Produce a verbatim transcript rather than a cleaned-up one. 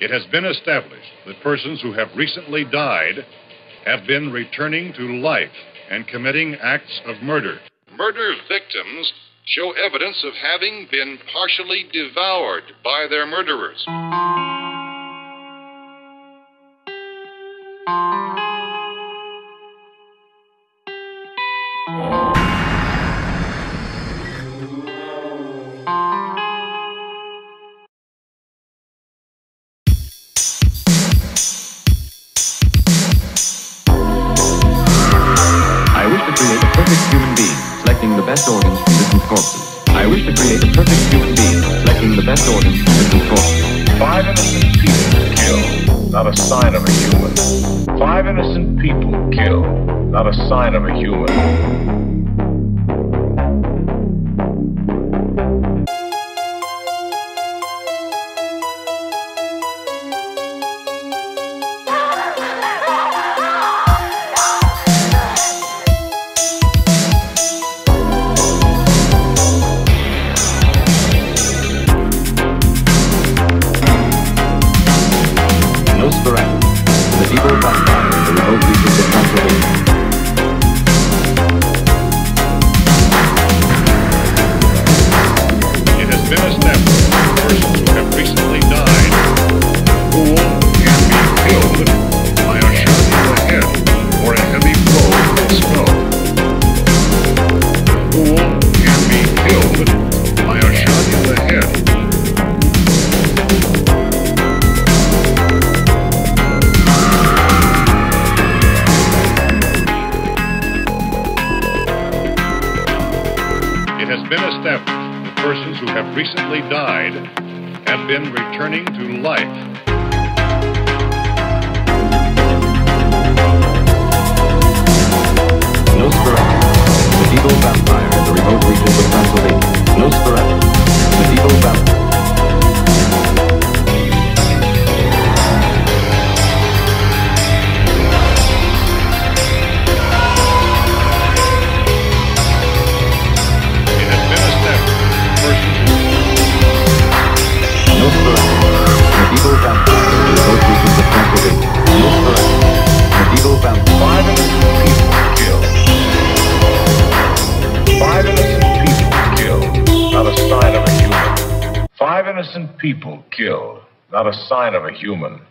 It has been established that persons who have recently died have been returning to life and committing acts of murder. Murder victims show evidence of having been partially devoured by their murderers. I wish to create a perfect human being, selecting the best organs from different corpses. I wish to create a perfect human being, selecting the best organs from different corpses. Five innocent people killed, not a sign of a human. Five innocent people killed, not a sign of a human. The evil vampire in the remote reaches of Transylvania. It has been established that persons who have recently died who can be killed by a shot in the head or a heavy blow from the snow. Who can be killed by a shot in the head. It has been established that persons who have recently died have been returning to life. Nosferatu, the evil vampire in the remote reaches of Transylvania. Nosferatu, the evil vampire. Five innocent people killed, not a sign of a human.